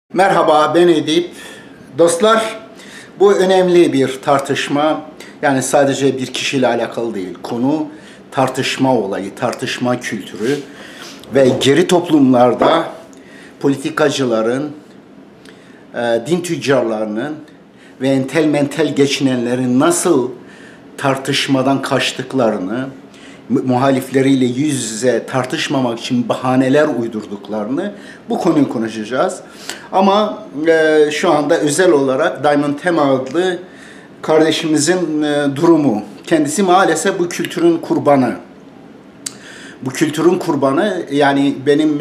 Merhaba, ben Edip. Dostlar, bu önemli bir tartışma. Yani sadece bir kişiyle alakalı değil. Konu tartışma olayı, tartışma kültürü ve geri toplumlarda politikacıların, din tüccarlarının ve entel mentel geçinenlerin nasıl tartışmadan kaçtıklarını, muhalifleriyle yüz yüze tartışmamak için bahaneler uydurduklarını, bu konuyu konuşacağız. Ama şu anda özel olarak Diamond Tema adlı kardeşimizin durumu. Kendisi maalesef bu kültürün kurbanı. Bu kültürün kurbanı, yani benim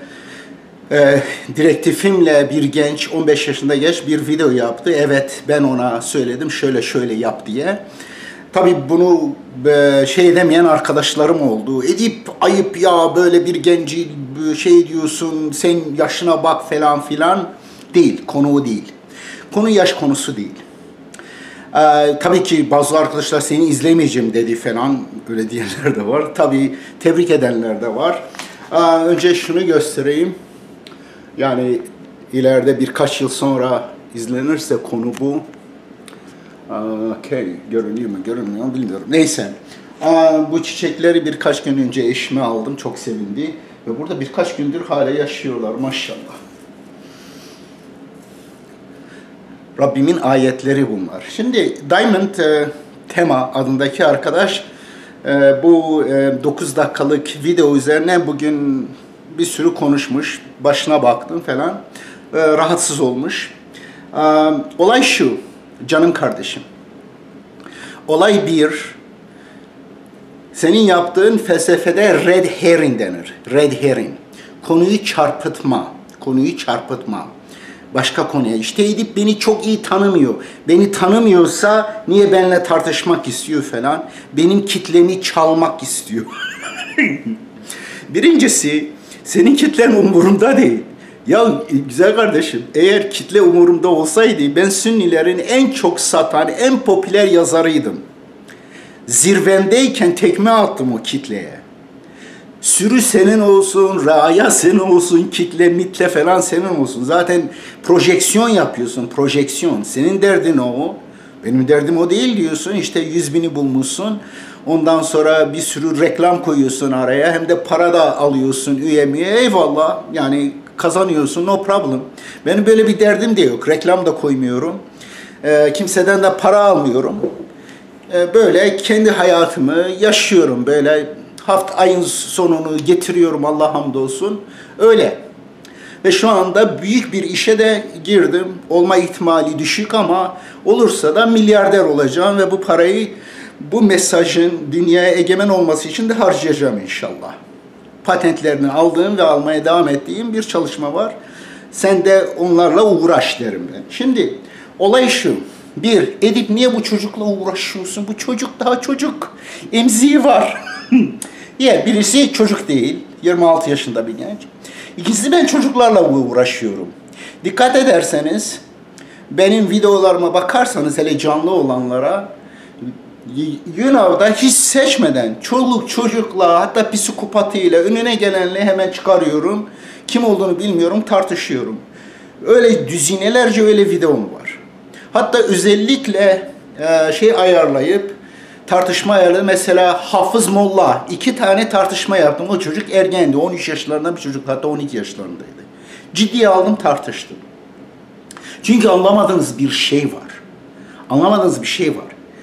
direktifimle bir genç, 15 yaşında genç bir video yaptı. Evet, ben ona söyledim şöyle şöyle yap diye. Tabii bunu şey demeyen arkadaşlarım oldu. Edip ayıp ya, böyle bir genci şey diyorsun, sen yaşına bak falan filan. Değil, konu o değil. Konu yaş konusu değil. Tabii ki bazı arkadaşlar seni izlemeyeceğim dedi falan, öyle diyenler de var. Tabii tebrik edenler de var. Önce şunu göstereyim. Yani ileride birkaç yıl sonra izlenirse konu bu. Okay, görünüyor mu görünmüyor mu bilmiyorum. Neyse. Bu çiçekleri birkaç gün önce eşime aldım. Çok sevindi. Ve burada birkaç gündür hala yaşıyorlar maşallah. Rabbimin ayetleri bunlar. Şimdi Diamond Tema adındaki arkadaş bu 9 dakikalık video üzerine bugün bir sürü konuşmuş. Başına baktım falan. Rahatsız olmuş. Olay şu. Canım kardeşim. Olay bir, senin yaptığın felsefede red herring denir. Red herring. Konuyu çarpıtma. Konuyu çarpıtma. Başka konuya. İşte Edip beni çok iyi tanımıyor. Beni tanımıyorsa niye benimle tartışmak istiyor falan. Benim kitlemi çalmak istiyor. Birincisi, senin kitlen umurumda değil. Ya güzel kardeşim, eğer kitle umurumda olsaydı ben Sünnilerin en çok satan, en popüler yazarıydım. Zirvendeyken tekme attım o kitleye. Sürü senin olsun, raya senin olsun, kitle, mitle falan senin olsun. Zaten projeksiyon yapıyorsun, projeksiyon. Senin derdin o. Benim derdim o değil diyorsun. İşte 100.000'i bulmuşsun. Ondan sonra bir sürü reklam koyuyorsun araya. Hem de para da alıyorsun üyemiye. Eyvallah. Yani kazanıyorsun, no problem. Benim böyle bir derdim de yok. Reklam da koymuyorum. Kimseden de para almıyorum. Böyle kendi hayatımı yaşıyorum. Böyle ayın sonunu getiriyorum, Allah hamdolsun. Öyle. Ve şu anda büyük bir işe de girdim. Olma ihtimali düşük ama olursa da milyarder olacağım ve bu parayı bu mesajın dünyaya egemen olması için de harcayacağım inşallah. Patentlerini aldığım ve almaya devam ettiğim bir çalışma var. Sen de onlarla uğraş derim ben. Şimdi olay şu. Bir, Edip niye bu çocukla uğraşıyorsun? Bu çocuk daha çocuk. Emziği var. Birisi çocuk değil. 26 yaşında bir genç. İkincisi, ben çocuklarla uğraşıyorum. Dikkat ederseniz benim videolarıma bakarsanız, hele canlı olanlara, hiç seçmeden çoluk çocukla, hatta psikopatıyla, önüne gelenle hemen çıkarıyorum. Kim olduğunu bilmiyorum, tartışıyorum. Öyle düzinelerce öyle videom var. Hatta özellikle tartışma ayarlayıp, mesela Hafız Molla, 2 tane tartışma yaptım. O çocuk ergendi, 13 yaşlarında bir çocuk, hatta 12 yaşlarındaydı. Ciddiye aldım, tartıştım. Çünkü anlamadığınız bir şey var. Anlamadığınız bir şey var.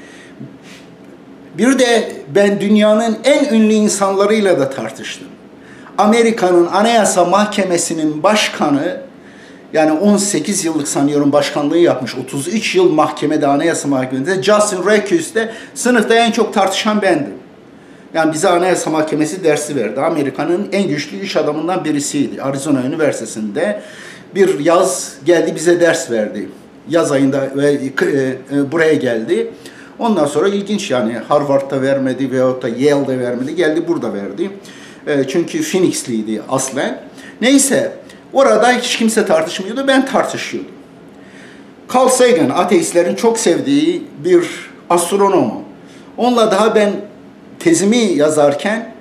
Bir de ben dünyanın en ünlü insanlarıyla da tartıştım. Amerika'nın Anayasa Mahkemesi'nin başkanı, yani 18 yıllık sanıyorum başkanlığı yapmış, 33 yıl mahkemede, Anayasa Mahkemesi'nde, Justin Recus'te sınıfta en çok tartışan bendim. Yani bize Anayasa Mahkemesi dersi verdi. Amerika'nın en güçlü iş adamından birisiydi. Arizona Üniversitesi'nde bir yaz geldi, bize ders verdi. Yaz ayında buraya geldi. Ondan sonra ilginç, yani Harvard'da vermedi veyahut da Yale'de vermedi. Geldi burada verdi. Çünkü Phoenix'liydi aslen. Neyse, orada hiç kimse tartışmıyordu, ben tartışıyordum. Carl Sagan, ateistlerin çok sevdiği bir astronom. Onunla daha ben tezimi yazarken,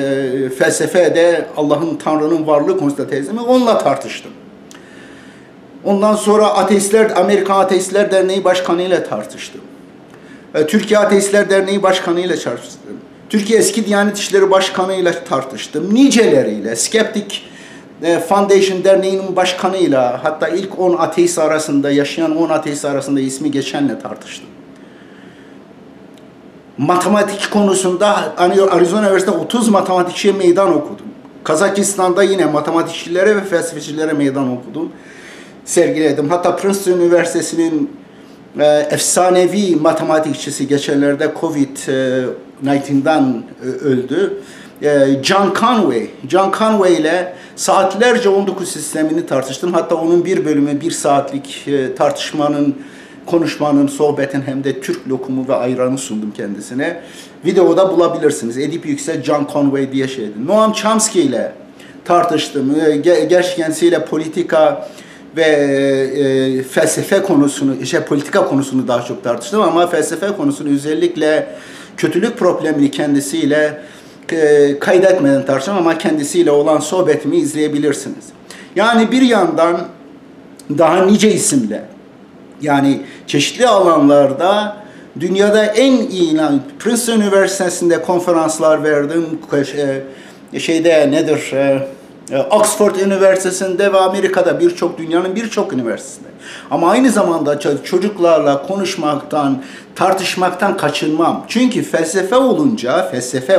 felsefede Allah'ın, Tanrı'nın varlığı konusunda tezimi onunla tartıştım. Ondan sonra Amerikan Ateistler Derneği Başkanı ile tartıştım. Türkiye Ateistler Derneği Başkanı ile tartıştım. Türkiye Eski Diyanet İşleri Başkanı ile tartıştım. Niceleriyle, Skeptic Foundation Derneği'nin başkanıyla, hatta ilk 10 ateist arasında, yaşayan 10 ateist arasında ismi geçenle tartıştım. Matematik konusunda Arizona Üniversitesi'nde 30 matematikçiye meydan okudum. Kazakistan'da yine matematikçilere ve felsefecilere meydan okudum. Sergiledim. Hatta Princeton Üniversitesi'nin efsanevi matematikçisi geçenlerde Covid-19'dan öldü. John Conway ile saatlerce 19 sistemini tartıştım. Hatta onun bir bölümü 1 saatlik konuşmanın, sohbetin hem de Türk lokumu ve ayranı sundum kendisine. Videoda bulabilirsiniz. Edip Yüksel, John Conway diye şeydi. Noam Chomsky ile tartıştım. Gerçi kendisiyle politika ve felsefe konusunu, politika konusunu daha çok tartıştım ama felsefe konusunu özellikle kötülük problemini kendisiyle kaydetmeden tartıştım ama kendisiyle olan sohbetimi izleyebilirsiniz. Yani bir yandan daha nice isimle, yani çeşitli alanlarda dünyada en iyi, Princeton Üniversitesi'nde konferanslar verdim, Oxford Üniversitesi'nde ve Amerika'da dünyanın birçok üniversitesinde. Ama aynı zamanda çocuklarla konuşmaktan, tartışmaktan kaçınmam. Çünkü felsefe olunca,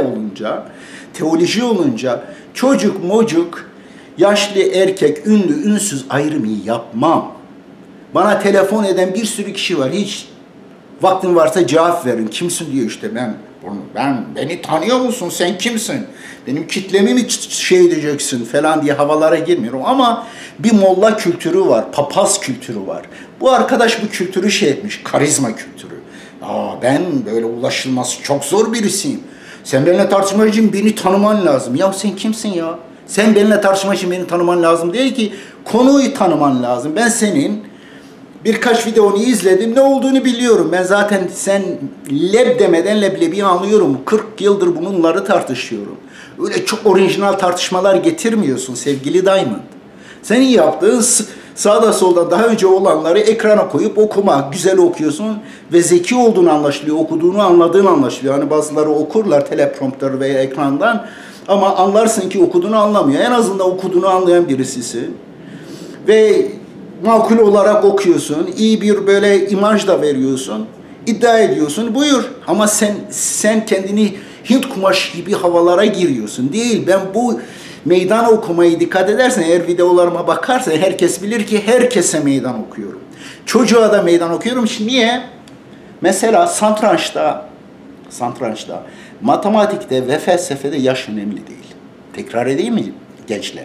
teoloji olunca çocuk, yaşlı erkek, ünlü, ünsüz ayrımı yapmam. Bana telefon eden bir sürü kişi var. Hiç vaktin varsa cevap verin. Kimsin diyor işte beni tanıyor musun? Sen kimsin? Benim kitlemi mi edeceksin falan diye havalara girmiyorum. Ama bir molla kültürü var, papaz kültürü var. Bu arkadaş bu kültürü etmiş, karizma kültürü. Ben böyle ulaşılması çok zor birisiyim. Sen benimle tartışmak için beni tanıman lazım. Ya sen kimsin ya? Sen benimle tartışmak için beni tanıman lazım değil ki, konuyu tanıman lazım. Ben senin birkaç videonu izledim, ne olduğunu biliyorum. Ben zaten sen leb demeden leblebiyi anlıyorum. 40 yıldır bunları tartışıyorum. Öyle çok orijinal tartışmalar getirmiyorsun sevgili Diamond. Senin yaptığın sağda solda daha önce olanları ekrana koyup okumak. Güzel okuyorsun ve zeki olduğunu anlaşılıyor, okuduğunu anladığın anlaşılıyor. Hani bazıları okurlar teleprompter veya ekrandan ama anlarsın ki okuduğunu anlamıyor. En azından okuduğunu anlayan birisisin. Ve makul olarak okuyorsun, iyi bir böyle imaj da veriyorsun, iddia ediyorsun, buyur. Ama sen kendini Hint kumaş gibi havalara giriyorsun. Değil, ben bu meydan okumayı dikkat edersen, eğer videolarıma bakarsan herkes bilir ki herkese meydan okuyorum. Çocuğa da meydan okuyorum. Şimdi niye? Mesela satrançta, matematikte ve felsefede yaş önemli değil. Tekrar edeyim mi gençler?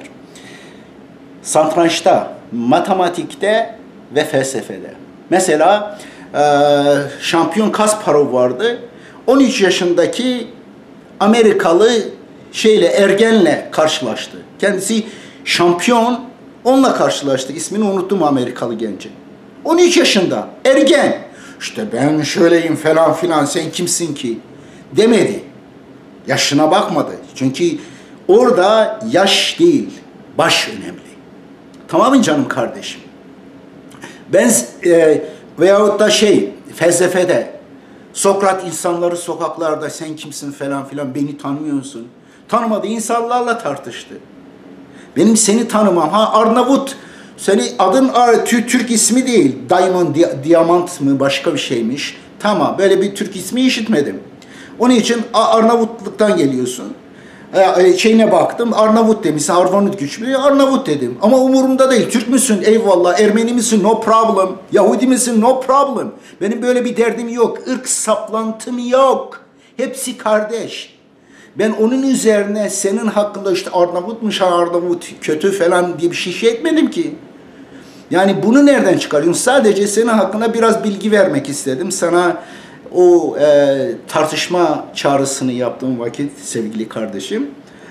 Satrançta, matematikte ve felsefede. Mesela şampiyon Kasparov vardı. 13 yaşındaki Amerikalı ergenle karşılaştı. Kendisi şampiyon, onunla karşılaştı. İsmini unuttum Amerikalı gencin. 13 yaşında, ergen. İşte ben şöyleyim falan filan, sen kimsin ki? Demedi. Yaşına bakmadı. Çünkü orada yaş değil, baş önemli. Tamam mı canım kardeşim? Ben veyahut da felsefede Sokrat insanları sokaklarda sen kimsin falan filan, beni tanımıyorsun. Tanımadığı insanlarla tartıştı. Benim seni tanımam. Arnavut, adın Türk ismi değil. Diamant mı başka bir şeymiş. Tamam, böyle bir Türk ismi işitmedim. Onun için Arnavutluktan geliyorsun. Baktım, Arnavut demişsin, Arnavut güçlü, Arnavut dedim. Ama umurumda değil, Türk müsün? Eyvallah, Ermeni misin? No problem. Yahudi misin? No problem. Benim böyle bir derdim yok, ırk saplantım yok. Hepsi kardeş. Ben onun üzerine senin hakkında işte Arnavutmuş, Arnavut kötü falan diye bir şey etmedim ki. Yani bunu nereden çıkarıyorsun? Sadece senin hakkında biraz bilgi vermek istedim. Sana o tartışma çağrısını yaptığım vakit sevgili kardeşim.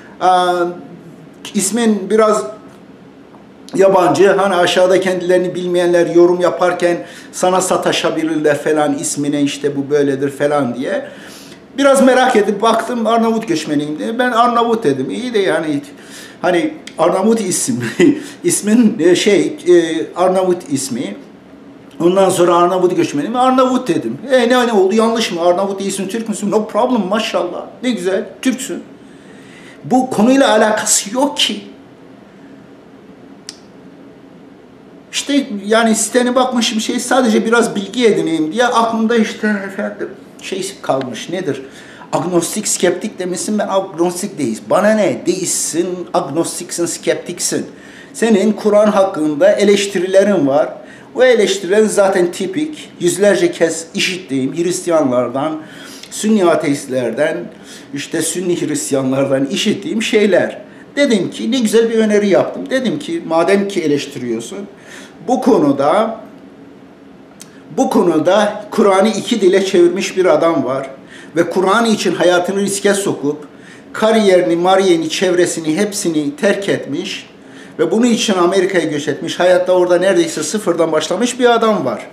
İsmin biraz yabancı. Hani aşağıda kendilerini bilmeyenler yorum yaparken sana sataşabilirler falan, ismine işte bu böyledir falan diye. Biraz merak edip baktım, Arnavut göçmeniyim diye. Ben Arnavut dedim. İyi de yani Hani Arnavut ismi, ismin Arnavut ismi. Ondan sonra Arnavut göçmenim, Arnavut dedim. Ne oldu, yanlış mı? Arnavut değilsin, Türk müsün? No problem, maşallah. Ne güzel, Türksün. Bu konuyla alakası yok ki. İşte yani sitene bakmışım, sadece biraz bilgi edineyim diye aklımda işte efendim kalmış, nedir? Agnostik, skeptik demişsin, ben agnostik değiliz. Bana ne? Değilsin, agnostiksin, skeptiksin. Senin Kur'an hakkında eleştirilerin var. O eleştirilerin zaten tipik, yüzlerce kez işittiğim Hristiyanlardan, Sünni ateistlerden, işte Sünni Hristiyanlardan işittiğim şeyler. Dedim ki ne güzel bir öneri yaptım. Dedim ki madem ki eleştiriyorsun, bu konuda Kur'an'ı 2 dile çevirmiş bir adam var ve Kur'an için hayatını riske sokup kariyerini, mariyeni, çevresini hepsini terk etmiş ve bunun için Amerika'ya göç etmiş. Hayatta orada neredeyse sıfırdan başlamış bir adam var.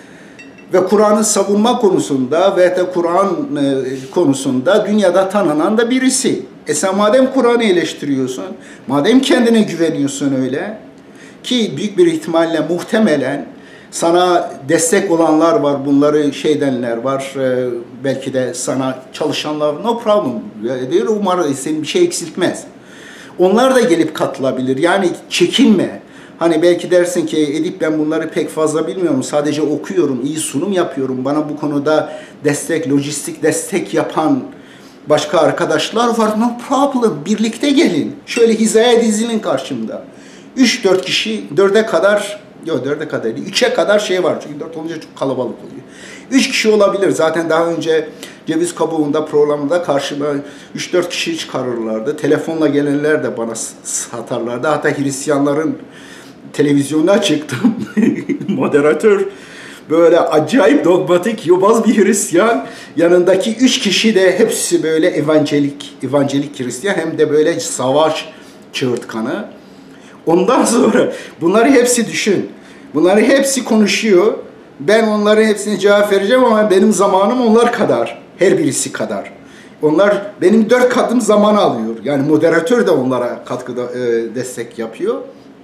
Ve Kur'an'ı savunma konusunda ve de Kur'an konusunda dünyada tanınan da birisi. Sen madem Kur'an'ı eleştiriyorsun, madem kendine güveniyorsun öyle, ki büyük bir ihtimalle muhtemelen sana destek olanlar var, bunları edenler var, belki de sana çalışanlar, no problem diyor, umarım senin bir şey eksiltmez. Onlar da gelip katılabilir, yani çekinme. Hani belki dersin ki Edip ben bunları pek fazla bilmiyorum, sadece okuyorum, iyi sunum yapıyorum, bana bu konuda destek, lojistik destek yapan başka arkadaşlar var, no problem, birlikte gelin. Şöyle hizaya dizilin karşımda. 3-4 kişi, 4'e kadar, yok 4'e kadar değil, 3'e kadar var. Çünkü 4 olunca çok kalabalık oluyor. 3 kişi olabilir. Zaten daha önce Ceviz Kabuğu'nda programda karşıma 3-4 kişi çıkarırlardı. Telefonla gelenler de bana satarlardı. Hatta Hristiyanların televizyonuna çıktım. Moderatör böyle acayip dogmatik, yobaz bir Hristiyan. Yanındaki 3 kişi de hepsi böyle evangelik Hristiyan. Hem de böyle savaş çığırtkanı. Ondan sonra bunları hepsi düşün. Bunları hepsi konuşuyor. Ben onların hepsine cevap vereceğim ama benim zamanım onlar kadar. Her birisi kadar. Onlar benim 4 katım zaman alıyor. Yani moderatör de onlara katkıda destek yapıyor.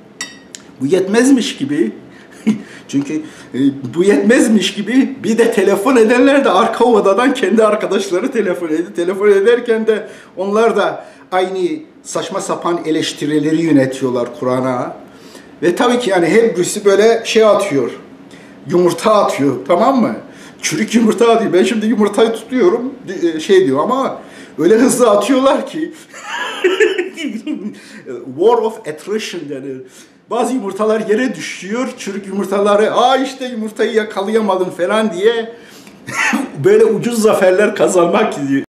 Bu yetmezmiş gibi. Çünkü bu yetmezmiş gibi bir de telefon edenler de arka odadan kendi arkadaşları telefon ediyor. Telefon ederken de onlar da aynı saçma sapan eleştirileri yönetiyorlar Kur'an'a. Ve tabii ki yani hep birisi böyle atıyor. Yumurta atıyor, tamam mı? Çürük yumurta atıyor. Ben şimdi yumurtayı tutuyorum, diyor ama öyle hızlı atıyorlar ki war of attrition denir. Bazı yumurtalar yere düşüyor, çürük yumurtaları, işte yumurtayı yakalayamadım falan diye böyle ucuz zaferler kazanmak